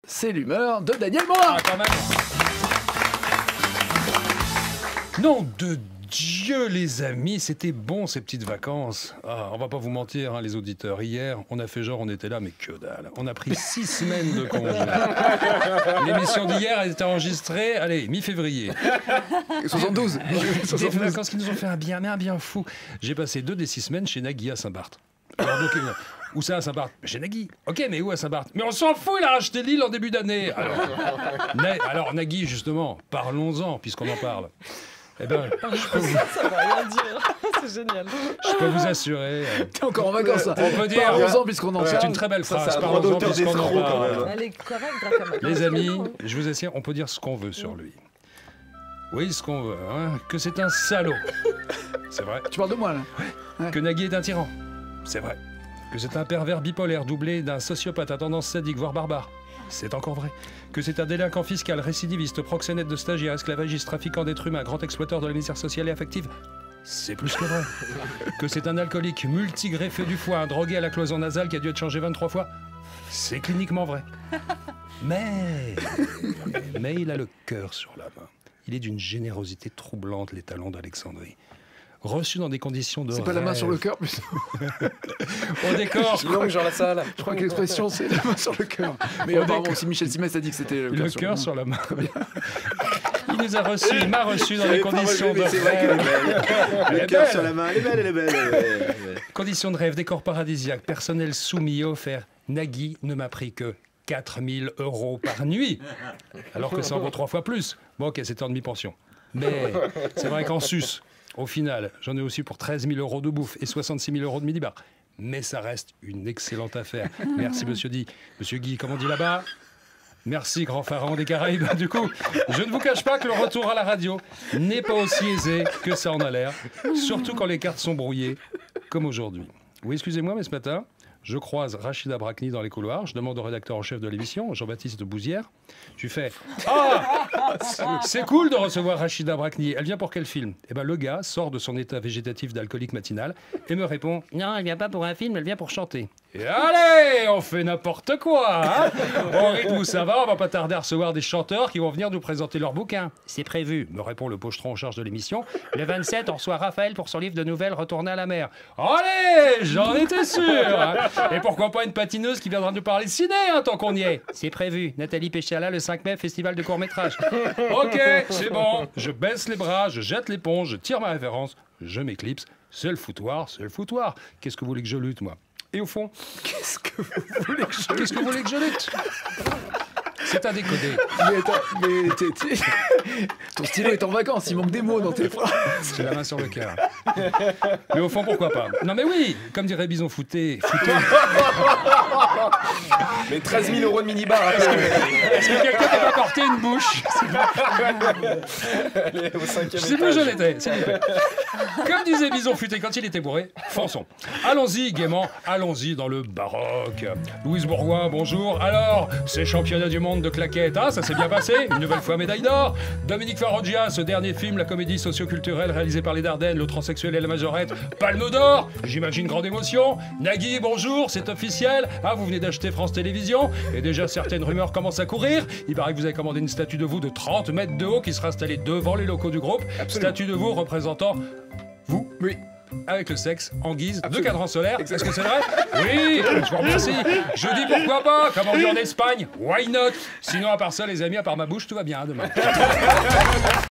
c'est l'humeur de Daniel Morin. Ah, quand même. Nom de Dieu, les amis, c'était bon ces petites vacances. Ah, on va pas vous mentir, hein, les auditeurs. Hier, on a fait genre, on était là, mais que dalle. On a pris 6 semaines de congé. L'émission d'hier a été enregistrée, allez, mi-février. 72. Des vacances qui nous ont fait un bien fou. J'ai passé 2 des 6 semaines chez Nagui à Saint-Barth. Alors, donc, où ça à Saint-Barth? Chez Nagui. Ok, mais où à Saint-Barth? Mais on s'en fout, il a racheté l'île en début d'année. Alors, Nagui, justement, parlons-en, puisqu'on en parle. Eh ben, Ça va rien dire. C'est génial. je peux vous assurer. T'es encore en vacances, ça. On peut dire. Parlons-en puisqu'on en C'est parle. une très belle phrase. c'est un Parlons-en droit d'auteur puisqu'on en d'escroc, quand parle. même. Elle est correcte, Dracama. Les amis, je vous assure, on peut dire ce qu'on veut sur lui. Oui, ce qu'on veut, hein. Que c'est un salaud. C'est vrai. Tu parles de moi, là. Que Nagui est un tyran. C'est vrai. Que c'est un pervers bipolaire doublé d'un sociopathe à tendance sadique, voire barbare. C'est encore vrai. Que c'est un délinquant fiscal, récidiviste, proxénète de stagiaire, esclavagiste, trafiquant d'êtres humains, grand exploiteur de la misère sociale et affective. C'est plus que vrai. Que c'est un alcoolique multigreffé du foie, un drogué à la cloison nasale qui a dû être changé 23 fois. C'est cliniquement vrai. Mais il a le cœur sur la main. Il est d'une générosité troublante, les talents d'Alexandrie. Reçu dans des conditions de C'est pas la main sur le cœur, plus. Au décor. Longue, Jean Lassalle. Je crois que l'expression, c'est la main sur le cœur. Mais apparemment, aussi Michel Simès a dit que c'était Le cœur sur la main. Il nous a reçus, il m'a reçu dans des conditions de C'est vrai qu'elle est belle. Elle est Le cœur belle. sur la main, elle est belle, elle est belle. Ouais. Conditions de rêve, décor paradisiaque, personnel soumis et offert. Nagui ne m'a pris que 4 000 € par nuit, alors que ça en vaut 3 fois plus. Bon, ok, c'était en demi-pension. Mais c'est vrai qu'en sus, au final, j'en ai aussi pour 13 000 € de bouffe et 66 000 € de midi-bar. Mais ça reste une excellente affaire. Merci, monsieur Guy. Monsieur Guy, comme on dit là-bas, merci, grand pharaon des Caraïbes. Du coup, je ne vous cache pas que le retour à la radio n'est pas aussi aisé que ça en a l'air, surtout quand les cartes sont brouillées, comme aujourd'hui. Oui, excusez-moi, mais ce matin, je croise Rachida Brakni dans les couloirs. Je demande au rédacteur en chef de l'émission, Jean-Baptiste Bouzière. Je lui fais « Ah, c'est cool de recevoir Rachida Brakni. Elle vient pour quel film ?» Eh bien, le gars sort de son état végétatif d'alcoolique matinal et me répond « Non, elle vient pas pour un film, elle vient pour chanter. » Et allez, on fait n'importe quoi, hein. Au rythme où ça va, on va pas tarder à recevoir des chanteurs qui vont venir nous présenter leur bouquin. C'est prévu, me répond le pochetron en charge de l'émission. Le 27, on reçoit Raphaël pour son livre de nouvelles Retourner à la mer. Allez, j'en étais sûr, hein. Et pourquoi pas une patineuse qui viendra nous parler ciné, hein, tant qu'on y est. C'est prévu, Nathalie Péchala le 5 mai, festival de court-métrage. Ok, c'est bon, je baisse les bras, je jette l'éponge, je tire ma référence, je m'éclipse. C'est le foutoir, c'est le foutoir. Qu'est-ce que vous voulez que je lutte, moi? Et au fond, qu'est-ce que vous voulez que je lutte? C'est à décoder. Mais attends, mais ton stylo est en vacances, il manque des mots dans tes phrases. J'ai la main sur le cœur. Mais au fond, pourquoi pas? Non mais oui, comme dirait Bison Fouté. Mais 13 000 € de minibar. Est-ce que quelqu'un peut m'apporter une bouche? Allez, au 5e Je sais plus où j'en étais, s'il vous plaît. Comme disait Bison Futé quand il était bourré, fonçons. Allons-y gaiement, allons-y dans le baroque. Louise Bourgoin, bonjour. Alors, ces championnats du monde de claquettes, hein, ça s'est bien passé? Une nouvelle fois médaille d'or. Dominique Farrugia, ce dernier film, la comédie socio-culturelle réalisée par les Dardennes, le transsexuel et la majorette, Palme d'or. J'imagine grande émotion. Nagui, bonjour, c'est officiel. Ah, vous venez d'acheter France Télévisions et déjà certaines rumeurs commencent à courir. Il paraît que vous avez commandé une statue de vous de 30 mètres de haut qui sera installée devant les locaux du groupe. Absolument. Statue de vous représentant vous, Oui. avec le sexe en guise Absolument. de cadran solaire. Est-ce que c'est vrai? Oui, je vous remercie. Je dis pourquoi pas, comme on dit en Espagne, why not? Sinon, à part ça, les amis, à part ma bouche, tout va bien demain.